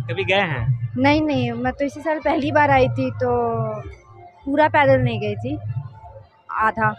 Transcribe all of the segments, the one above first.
कभी गए हैं? नहीं नहीं, मैं तो इसी साल पहली बार आई थी, तो पूरा पैदल नहीं गई थी, आधा।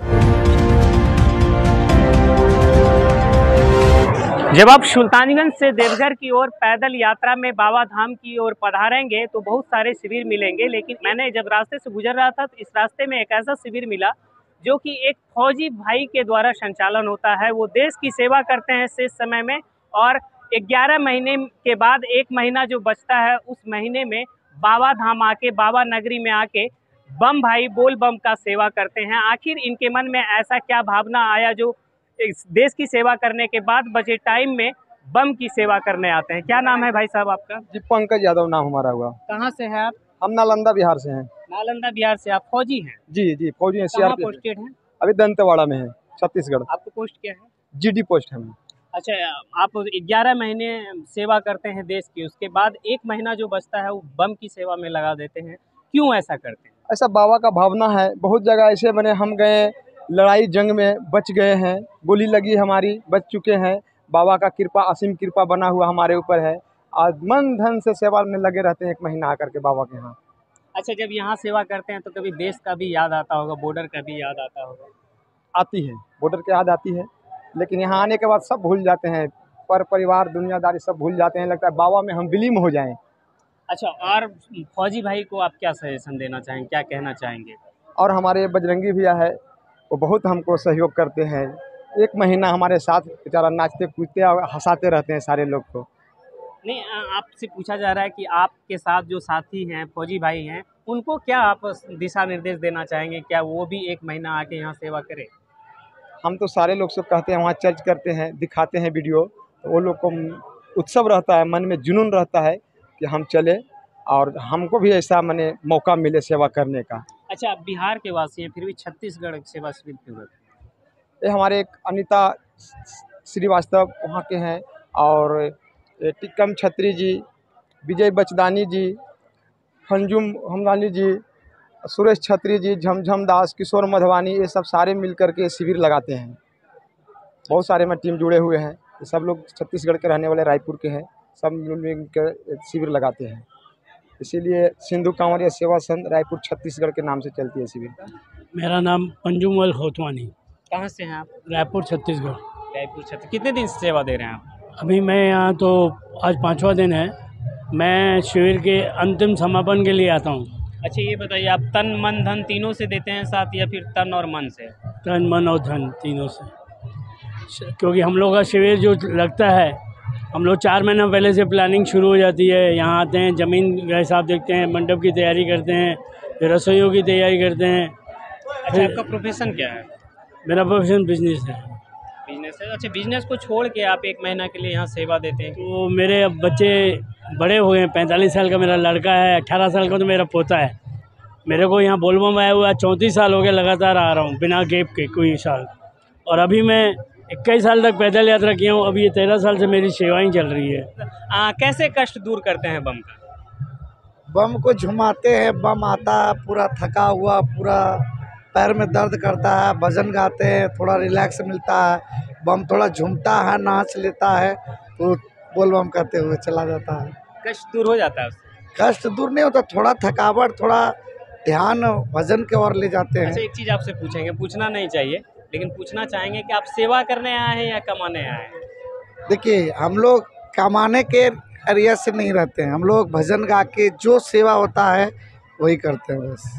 जब आप सुल्तानगंज से देवघर की ओर पैदल यात्रा में बाबा धाम की ओर पधारेंगे तो बहुत सारे शिविर मिलेंगे, लेकिन मैंने जब रास्ते से गुजर रहा था तो इस रास्ते में एक ऐसा शिविर मिला जो कि एक फौजी भाई के द्वारा संचालन होता है। वो देश की सेवा करते हैं शेष समय में, और 11 महीने के बाद 1 महीना जो बचता है उस महीने में बाबा धाम आके, बाबा नगरी में आके बम भाई बोल बम का सेवा करते हैं। आखिर इनके मन में ऐसा क्या भावना आया जो इस देश की सेवा करने के बाद बचे टाइम में बम की सेवा करने आते हैं? क्या नाम है भाई साहब आपका? जी, पंकज यादव नाम हमारा हुआ। कहाँ से हैं आप? हम नालंदा बिहार से हैं। नालंदा बिहार से। आप फौजी हैं? जी जी, फौजी हैं। कहाँ पोस्टेड हैं? अभी दंतेवाड़ा में है, छत्तीसगढ़। आपको पोस्ट क्या है? जीडी पोस्ट है। अच्छा, आप 11 महीने सेवा करते हैं देश की, उसके बाद 1 महीना जो बचता है वो बम की सेवा में लगा देते हैं, क्यों ऐसा करते हैं? ऐसा बाबा का भावना है। बहुत जगह ऐसे बने, हम गए लड़ाई जंग में बच गए हैं, गोली लगी हमारी, बच चुके हैं। बाबा का कृपा, असीम कृपा बना हुआ हमारे ऊपर है। आज मन धन से सेवा में लगे रहते हैं 1 महीना आकर के बाबा के यहाँ। अच्छा, जब यहाँ सेवा करते हैं तो कभी देश का भी याद आता होगा, बॉर्डर का भी याद आता होगा? आती है, बॉर्डर की याद आती है, लेकिन यहाँ आने के बाद सब भूल जाते हैं। पर परिवार दुनियादारी सब भूल जाते हैं, लगता है बाबा में हम विलीन हो जाएं। अच्छा, और फौजी भाई को आप क्या सजेशन देना चाहेंगे, क्या कहना चाहेंगे? और हमारे बजरंगी भैया है, वो बहुत हमको सहयोग करते हैं। 1 महीना हमारे साथ बेचारा नाचते कूदते और हंसाते रहते हैं सारे लोग को। नहीं, आपसे पूछा जा रहा है कि आपके साथ जो साथी हैं, फौजी भाई हैं, उनको क्या आप दिशा निर्देश देना चाहेंगे? क्या वो भी 1 महीना आके यहाँ सेवा करें? हम तो सारे लोग सब कहते हैं, वहाँ चर्च करते हैं, दिखाते हैं वीडियो, तो वो लोग को उत्सव रहता है, मन में जुनून रहता है कि हम चले और हमको भी ऐसा माने मौका मिले सेवा करने का। अच्छा, आप बिहार के वासी हैं, फिर भी छत्तीसगढ़ सेवा शिविर क्यों रखते हैं? ये हमारे एक अनीता श्रीवास्तव वहाँ के हैं, और टिक्कम छत्री जी, विजय बचदानी जी, हंजुम हमदानी जी, सुरेश छत्री जी, झमझम दास, किशोर मधवानी, ये सब सारे मिल कर के शिविर लगाते हैं। बहुत सारे में टीम जुड़े हुए हैं। ये सब लोग छत्तीसगढ़ के रहने वाले, रायपुर के हैं, सब मिल कर शिविर लगाते हैं। इसीलिए सिंधु कांवरिया सेवा संघ रायपुर छत्तीसगढ़ के नाम से चलती है शिविर। मेरा नाम पंजुमल खोतवानी। कहाँ से हैं आप? रायपुर छत्तीसगढ़। रायपुर छत्तीसगढ़। कितने दिन से सेवा दे रहे हैं आप? अभी मैं यहाँ तो आज 5वां दिन है। मैं शिविर के अंतिम समापन के लिए आता हूँ। अच्छा, ये बताइए, आप तन मन धन तीनों से देते हैं साथ, या फिर तन और मन से? तन मन और धन तीनों से, क्योंकि हम लोग का शिविर जो लगता है, हम लोग 4 महीना पहले से प्लानिंग शुरू हो जाती है। यहाँ आते हैं, ज़मीन का हिसाब देखते हैं, मंडप की तैयारी करते हैं, फिर रसोइयों की तैयारी करते हैं। अच्छा, आपका प्रोफेशन क्या है? मेरा प्रोफेशन बिजनेस है। बिजनेस है। अच्छा, बिजनेस को छोड़ के आप 1 महीना के लिए यहाँ सेवा देते हैं? तो मेरे अब बच्चे बड़े हो गए हैं। 45 साल का मेरा लड़का है, 18 साल का तो मेरा पोता है। मेरे को यहाँ बोलबम आया हुआ 34 साल हो गए, लगातार आ रहा हूँ बिना गैप के कोई साल। और अभी मैं 21 साल तक पैदल यात्रा किया हूँ। अभी ये 13 साल से मेरी सेवाएं चल रही है। कैसे कष्ट दूर करते हैं बम का? बम को झुमाते हैं, बम आता है पूरा थका हुआ, पूरा पैर में दर्द करता है, भजन गाते हैं, थोड़ा रिलैक्स मिलता है। बम थोड़ा झूमता है, नाच लेता है, तो बोल बम करते हुए चला जाता है। कष्ट दूर हो जाता है उससे? कष्ट दूर नहीं होता, थोड़ा थकावट, थोड़ा ध्यान भजन के ओर ले जाते हैं। अच्छा, एक चीज़ आपसे पूछेंगे, पूछना नहीं चाहिए लेकिन पूछना चाहेंगे कि आप सेवा करने आए हैं या कमाने आए हैं? देखिए, हम लोग कमाने के एरिया से नहीं रहते हैं। हम लोग भजन गा के जो सेवा होता है वही करते हैं बस।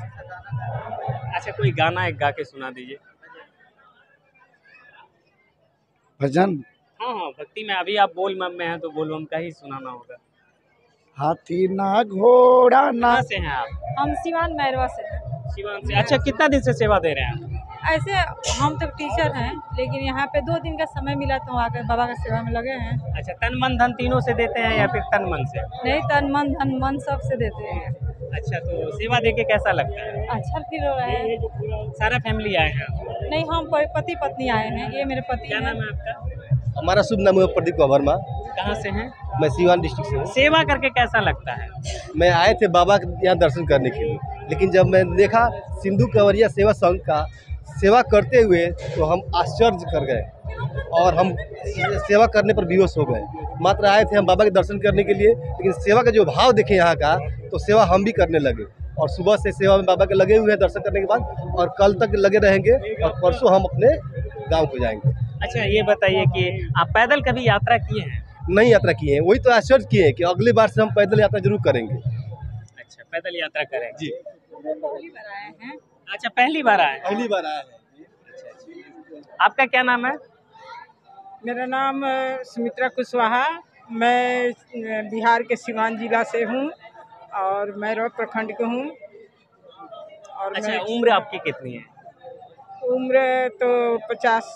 अच्छा, कोई गाना एक गा के सुना दीजिए। भजन? हाँ हाँ, भक्ति में। अभी आप बोल बम में हैं तो बोल बम का ही सुनाना होगा। हाथी ना घोड़ा ना। कहाँ से हैं आप? हम सिवान मैरवा से हैं। सिवान से। अच्छा, कितना दिन से सेवा दे रहे हैं आप? ऐसे हम तो टीचर हैं, लेकिन यहाँ पे 2 दिन का समय मिला तो आकर बाबा का सेवा में लगे हैं। अच्छा, तन मन धन तीनों से देते हैं या फिर तन मन से? नहीं, तन मन धन मन सब से देते हैं। अच्छा, तो सेवा देके कैसा लगता है? अच्छा फील हो रहा है। सारा फैमिली आए हैं? नहीं, हम पति पत्नी आए हैं। ये मेरे पति क्या हैं। नाम है आपका? हमारा शुभ नाम है प्रदीप वर्मा। कहाँ से हैं? मैं सीवान डिस्ट्रिक्ट से हूँ। सेवा करके कैसा लगता है? मैं आए थे बाबा के यहाँ दर्शन करने के लिए, लेकिन जब मैं देखा सिंधु कांवरिया सेवा संघ का सेवा करते हुए तो हम आश्चर्य कर गए। और हम सेवा करने पर बेहोश हो गए। मात्र आए थे हम बाबा के दर्शन करने के लिए, लेकिन सेवा का जो भाव देखे यहाँ का, तो सेवा हम भी करने लगे और सुबह से सेवा में बाबा के लगे हुए हैं दर्शन करने के बाद, और कल तक लगे रहेंगे और परसों हम अपने गाँव को जाएंगे। अच्छा, ये बताइए कि आप पैदल कभी यात्रा किए हैं? नहीं यात्रा किए हैं, वही तो आश्चर्य किए हैं कि अगली बार से हम पैदल यात्रा जरूर करेंगे। अच्छा, पैदल यात्रा करेंगे जी। पहली बार आए हैं? अच्छा, पहली बार आए हैं। पहली बार आए हैं। आपका क्या नाम है? मेरा नाम सुमित्रा कुशवाहा, मैं बिहार के सिवान जिला से हूँ और मैरवा प्रखंड के हूँ। और अच्छा, उम्र आपकी कितनी है? उम्र तो 50।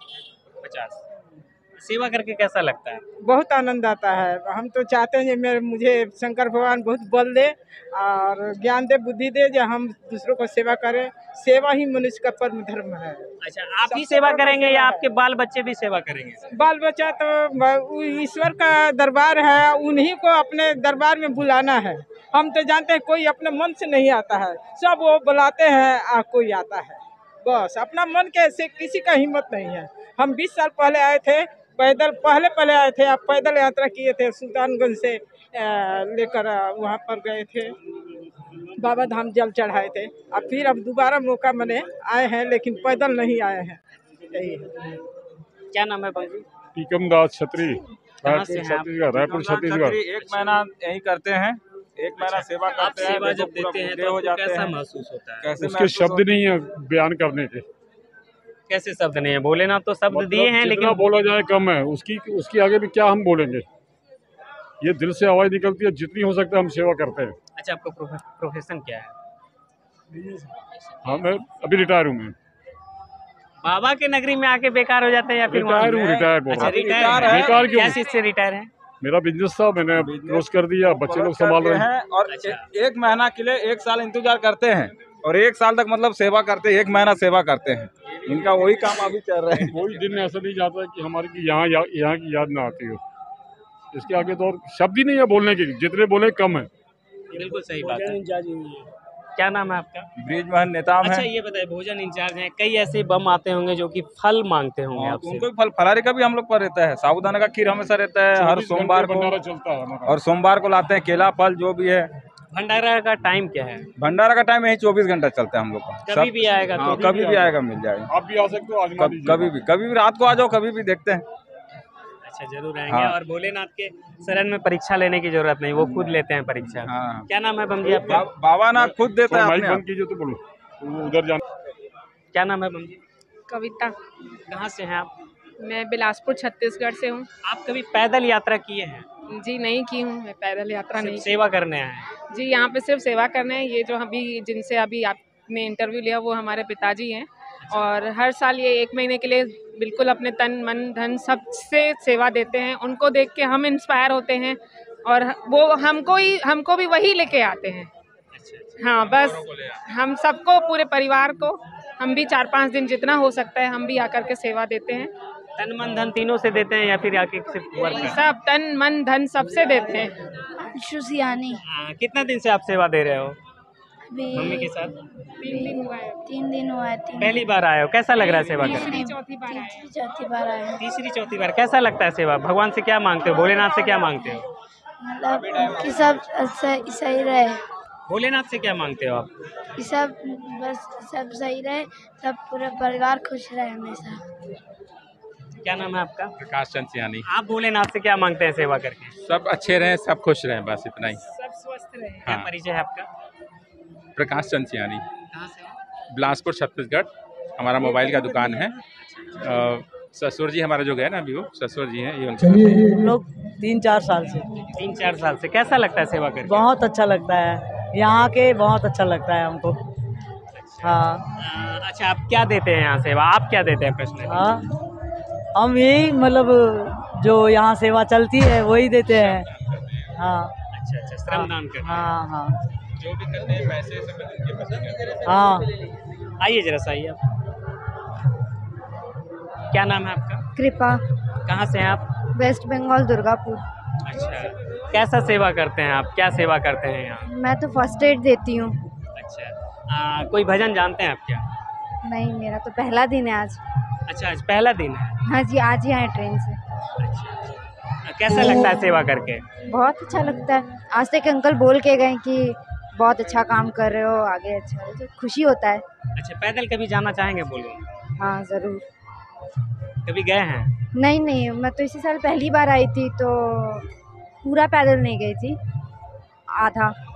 सेवा करके कैसा लगता है? बहुत आनंद आता है। हम तो चाहते हैं कि मुझे शंकर भगवान बहुत बल दे और ज्ञान दे, बुद्धि दे, जो हम दूसरों को सेवा करें। सेवा ही मनुष्य का परम धर्म है। अच्छा, आप ही सेवा करेंगे या आपके बाल बच्चे भी सेवा करेंगे? बाल बच्चा तो ईश्वर का दरबार है, उन्हीं को अपने दरबार में बुलाना है। हम तो जानते हैं कोई अपने मन से नहीं आता है, सब वो बुलाते हैं कोई आता है। बस अपना मन के से किसी का हिम्मत नहीं है। हम 20 साल पहले आए थे पैदल, पहले आए थे। आप पैदल यात्रा किए थे, सुल्तानगंज से लेकर वहाँ पर गए थे, बाबा धाम जल चढ़ाए थे। अब फिर अब दोबारा मौका मैंने आए हैं, लेकिन पैदल नहीं आए हैं। यही है। क्या नाम है भाई? टीकम दास छतरी, कहाँ से हैं आप? रायपुर छत्तीसगढ़। 1 महीना यही करते हैं, 1 महीना सेवा आप करते हैं। सेवा जब देते हैं तो हो आपको जाते कैसा हैं। महसूस होता है? कैसे उसके शब्द नहीं है बयान करने के। कैसे शब्द नहीं है? भोलेनाथ तो शब्द मतलब दिए हैं, जितना लेकिन बोला जाए कम है। उसकी आगे भी क्या हम बोलेंगे। ये दिल से आवाज निकलती है, जितनी हो सकता है हम सेवा करते हैं। अच्छा, आपका प्रोफेशन क्या है? हम अभी रिटायर हूँ मैं। बाबा के नगरी में आके बेकार हो जाते हैं या फिर रिटायर हूँ, रिटायर बोल रहा अच्छा, हूँ। रिटायर है। बेकार क्यों? क्या चीज से रिटायर है? मेरा बिजनेस था, मैंने क्लोज कर दिया, बच्चे लोग संभाल रहे हैं। और अच्छा। 1 महीना के लिए 1 साल इंतजार करते हैं और 1 साल तक मतलब सेवा करते हैं, 1 महीना सेवा करते हैं। इनका वही काम अभी चल रहा है। कोई दिन ऐसा नहीं जाता है कि हमारी की यहाँ की याद ना आती हो। इसके आगे तो और शब्द ही नहीं है बोलने के, जितने बोले कम है। बिल्कुल सही बात है। क्या नाम है आपका? ब्रिजमोहन नेताम अच्छा, है। ये बताइए, भोजन इंचार्ज हैं, कई ऐसे बम आते होंगे जो कि फल मांगते होंगे तो आपसे। उनको भी फलारी का भी हम लोग पर रहता है। साबूदाना का खीर हमेशा रहता है हर 24 सोमवार घंटे को, भंडारा चलता है हमारा। और सोमवार को लाते हैं केला फल जो भी है। भंडारा का टाइम क्या है? भंडारा का टाइम यही 24 घंटा चलता है हम लोग का। कभी भी आएगा तो? कभी भी आएगा, मिल जाएगा। आप भी आ सकते हो, आजमा लीजिए। कभी भी रात को आ जाओ, कभी भी देखते हैं। अच्छा, जरूर आएंगे। हाँ। और भोलेनाथ के शरण में परीक्षा लेने की जरूरत नहीं, वो खुद लेते हैं परीक्षा। हाँ। क्या नाम है बम जी आपका? बाबा ना खुद देता है माइक अपने बंद कीजिए तो बोलो, वो उधर जाना। क्या नाम है बम जी? कविता। कहाँ से हैं आप? मैं बिलासपुर छत्तीसगढ़ से हूँ। आप कभी पैदल यात्रा किए हैं? जी नहीं की हूँ, मैं पैदल यात्रा सिर्फ नहीं की। सेवा करने आए हैं? जी, यहाँ पे सिर्फ सेवा करने हैं। ये जो अभी जिनसे अभी आपने इंटरव्यू लिया वो हमारे पिताजी हैं, और हर साल ये 1 महीने के लिए बिल्कुल अपने तन मन धन सबसे सेवा देते हैं। उनको देख के हम इंस्पायर होते हैं और वो हमको भी वही लेके आते हैं। हाँ, बस हम सबको, पूरे परिवार को, हम भी 4-5 दिन जितना हो सकता है हम भी आकर के सेवा देते हैं। तन मन धन तीनों से देते हैं या फिर आके सिर्फ वर्क है? सब तन मन धन सबसे देते हैं। शुसियानी कितना दिन से आप सेवा दे रहे हो अभी मम्मी के साथ? 3 दिन हुआ है। 3 दिन हुआ है। पहली बार आए हो? कैसा लग रहा है सेवा करके? तीसरी चौथी बार आए हैं। चौथी बार आए हैं। तीसरी चौथी बार। कैसा लगता है सेवा? भगवान से क्या मांगते हो? भोलेनाथ से क्या मांगते हो? मतलब कि सब सही रहे। भोलेनाथ से क्या मांगते हो आप? कि सब बस सब सही रहे, सब पूरा परिवार खुश रहे हमेशा। क्या नाम है आपका? प्रकाश चंद सियानी। आप भोलेनाथ से क्या मांगते हैं सेवा करके? सब अच्छे रहें, सब खुश रहें, बस इतना ही। सब स्वस्थ रहे। क्या परिचय है आपका? प्रकाश चंद सियानी, कहाँ से? बिलासपुर छत्तीसगढ़। हमारा मोबाइल का दुकान है। ससुर जी हमारा जो गए ना अभी, वो ससुर जी हैं, ये उनके हम लोग 3-4 साल से। 3-4 साल से। कैसा लगता है सेवा करके? बहुत अच्छा लगता है, यहाँ के बहुत अच्छा लगता है हमको। हाँ। अच्छा, आप क्या देते हैं यहाँ सेवा? आप क्या देते हैं प्रश्न? हाँ, हम यही मतलब जो यहाँ सेवा चलती है वही देते हैं। हाँ। अच्छा, श्रमदान करते हैं। हाँ हाँ, जो भी करते हैं पैसे सब। हाँ। आइए जरा सा आइए आप। क्या नाम है आपका? कृपा। कहाँ से हैं आप? वेस्ट बंगाल, दुर्गापुर। अच्छा, कैसा सेवा करते हैं आप? क्या सेवा करते हैं यहाँ? मैं तो फर्स्ट एड देती हूँ। अच्छा, कोई भजन जानते हैं आप क्या? नहीं, मेरा तो पहला दिन है आज। अच्छा, आज पहला दिन है। हाँ जी, आज ही आए ट्रेन से। कैसा लगता है सेवा करके? बहुत अच्छा लगता है। आज तक अंकल बोल के गए कि बहुत अच्छा काम कर रहे हो, आगे अच्छा हो, तो खुशी होता है। अच्छा, पैदल कभी जाना चाहेंगे बोलबम? हाँ ज़रूर। कभी गए हैं? नहीं, मैं तो इसी साल पहली बार आई थी, तो पूरा पैदल नहीं गई थी, आधा।